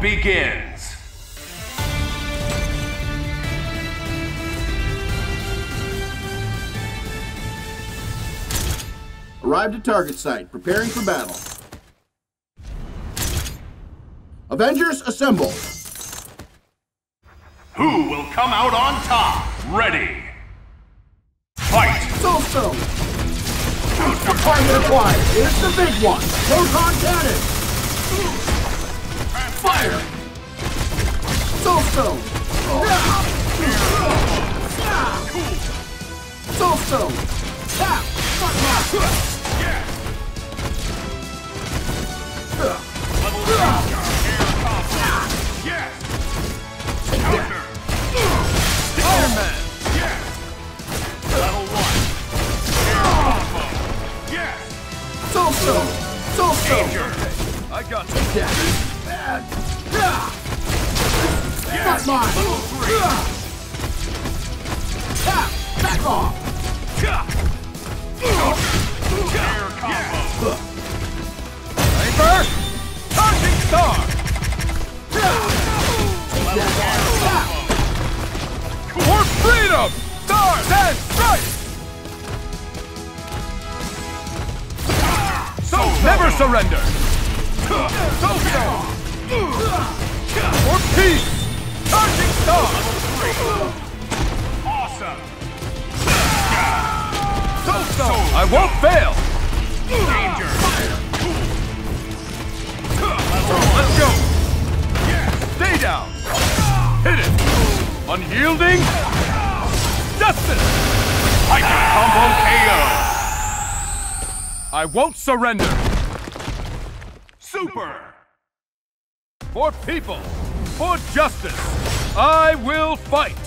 begins. Arrived at target site, preparing for battle. Avengers, assemble! Who will come out on top? Ready! Fight! Soulstone! Target acquired! It's the big one! Proton cannon! Fire! Soulstone! Soulstone! Tap! Iron Man! Yes! Level 1! Air combo! Yes! Soulstone! Soulstone! Danger! I got you! That's mine! Level 3! Tap! Back off! Air combo! Paper! Charging star! For freedom! Stars and stripes! So never surrender! So for peace! Charging star! Awesome! So I won't fail! Danger! Let's go! Stay down! Hit it! Unyielding! Justice! Hyper combo KO! I won't surrender! Super! For people! For justice! I will fight!